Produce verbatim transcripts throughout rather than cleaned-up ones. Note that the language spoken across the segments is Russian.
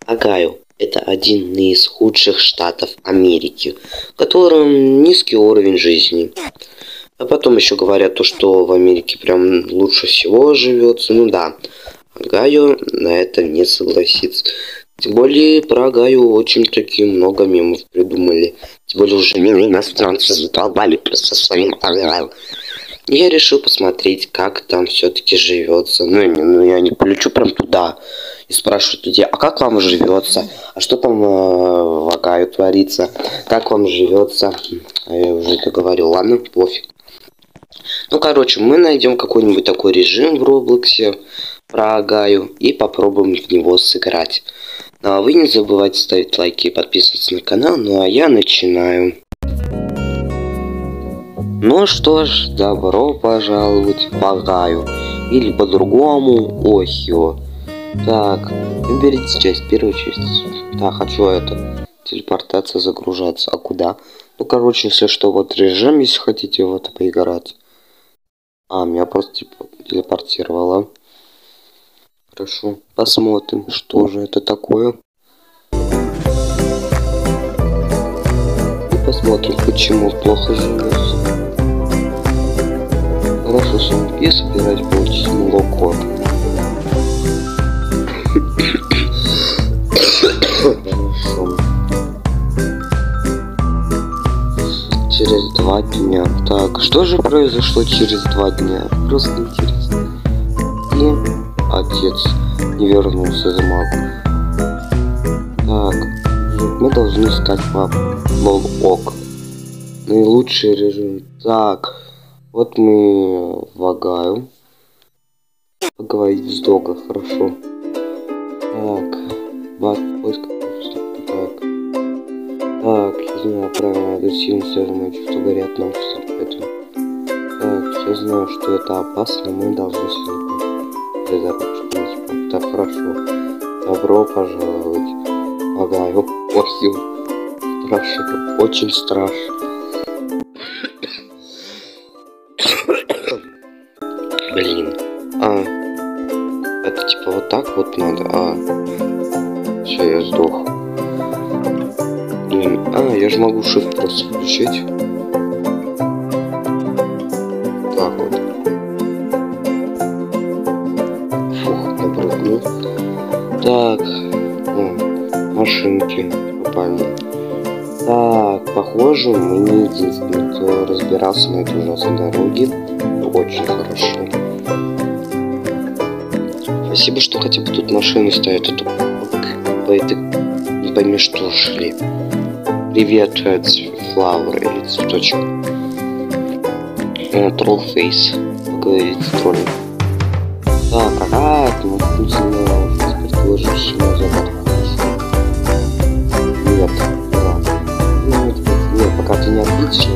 Огайо – это один из худших штатов Америки, в котором низкий уровень жизни. А потом еще говорят то, что в Америке прям лучше всего живется. Ну да, Огайо на это не согласится. Тем более про Огайо очень таки много мемов придумали. Тем более уже иностранцы задолбали просто своим Огайо. Я решил посмотреть, как там все-таки живется. Ну, ну, я не полечу прям туда и спрашивать людей, а как вам живется? А что там э, в Огайо творится? Как вам живется? Я уже это говорил, ладно, пофиг. Ну, короче, мы найдем какой-нибудь такой режим в Роблоксе про Огайо и попробуем в него сыграть. Ну, а вы не забывайте ставить лайки и подписываться на канал. Ну, а я начинаю. Ну что ж, добро пожаловать в Огайо. Или по-другому Охио. Так, выберите часть, первую часть. Так, хочу это. Телепортация, загружаться. А куда? Ну, короче, если что, вот режим, если хотите вот поиграть. А, меня просто типа телепортировало. Хорошо, посмотрим, что же это такое. И посмотрим, почему плохо живется. Хорошо, сундуки собирать получить молоко. Хорошо. Через два дня. Так, что же произошло через два дня? Просто интересно. И отец не вернулся из магу. Так, мы должны искать папу. Лол-ок. Наилучший режим. Так, вот мы в Огайо. Поговорить с Дога, хорошо. Так, бат, поиск. Так. Так, я знаю, правильно, это сильно связано, что говорят нам, что это. Так, я знаю, что это опасно, мы должны сюда. Так, хорошо. Добро пожаловать в Огайо. Ой, страшно, очень страшно. Блин. А, это типа вот так вот надо. А, все, я сдох. Блин, а, я же могу shift просто включить. Так вот. Фух, напрыгнул. Так, о, машинки попали. Так, похоже, мы не единственные, кто разбирался на этой ужасной дороге. Очень хорошо. Спасибо, что хотя бы тут машины стоят, а то по этой не пойми, что шли. Привет, Flower или цветочек. Троллфейс. Поговорить с троллем. Так, ага, ты мог быть теперь ты ложишься на запад. Нет, ладно. Нет, нет, пока ты не ответишь.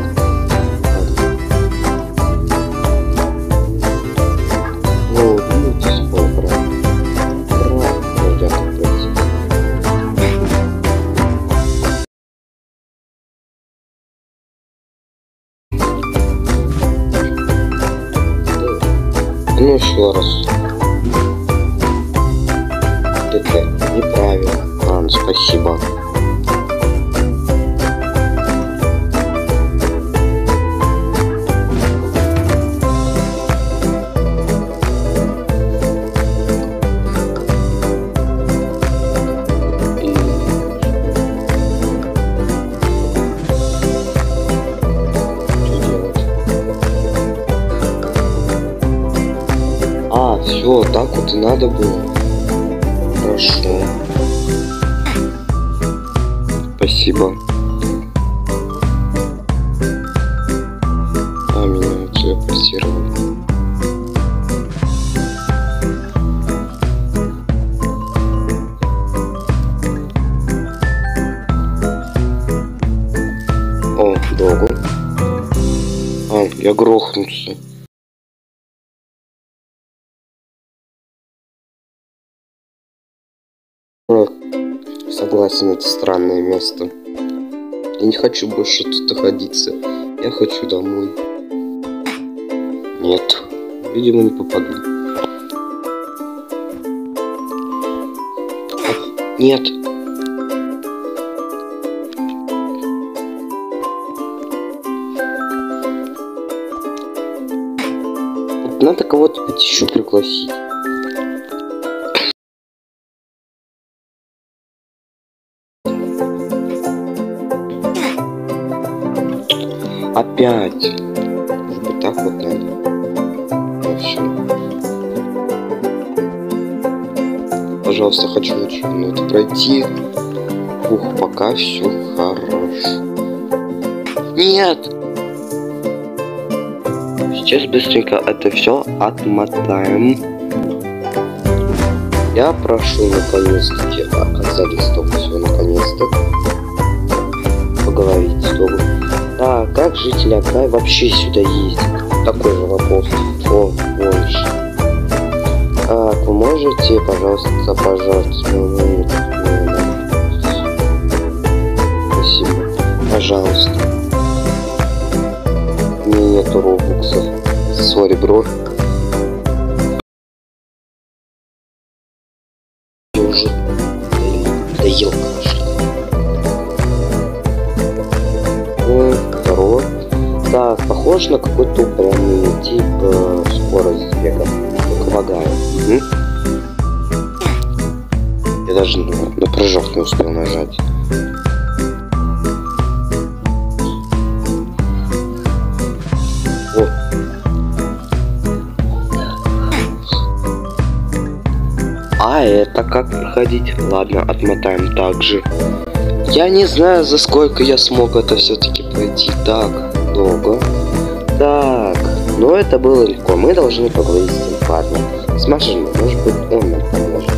Ну еще раз. Это неправильно. Ладно, спасибо. Все, так вот и надо было. Хорошо. Спасибо. А, меня телепортировали. О, Догу. А, я грохнулся. Согласен, это странное место. Я не хочу больше тут находиться. Я хочу домой. Нет, видимо, не попаду. Нет. Вот надо кого-то еще пригласить. Опять. Может быть, так вот надо. Ну, все. Пожалуйста, хочу ну, это пройти. Ух, пока все хорошо. Нет! Сейчас быстренько это все отмотаем. Я прошу наконец-таки оказались только все наконец-то. Поговорить с тобой. Да, как жители Акрая вообще сюда ездят? Такой же вопрос. О, больше. Так, вы можете, пожалуйста, пожалуйста, спасибо. Пожалуйста. У меня нету робоксов. Сори, бро. Я уже доел, конечно. Второй. Так, похож на какой-то упрямый тип э, скорость бега. Только лагаю. Угу. Я даже на, на прыжок не успел нажать. О. А это как проходить? Ладно, отмотаем также. Я не знаю, за сколько я смог это все-таки пройти так долго. Так, но это было легко. Мы должны поговорить с ним. Ладно, с машиной. Может быть, он нам поможет.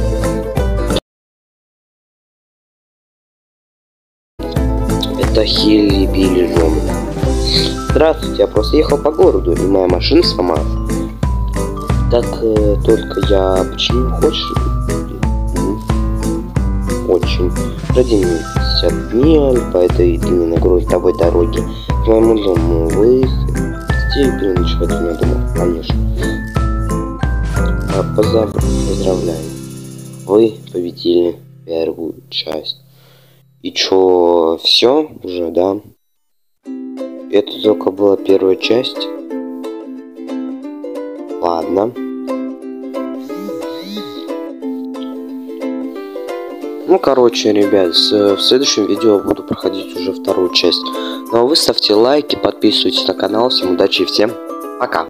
Это Хилли Билли Джон. Здравствуйте, я просто ехал по городу, и моя машина сломалась. Так, э, только я... Почему хочешь? Очень. Ради меня пятьдесят миль по этой длинной грунтовой дороге к моему дому. Вы хотите переночевать у меня дома? Конечно. А, позав... Поздравляю. Вы победили первую часть. И чё, все уже, да? Это только была первая часть. Ладно. Ну, короче, ребят, в следующем видео буду проходить уже вторую часть. Ну, а вы ставьте лайки, подписывайтесь на канал. Всем удачи и всем пока.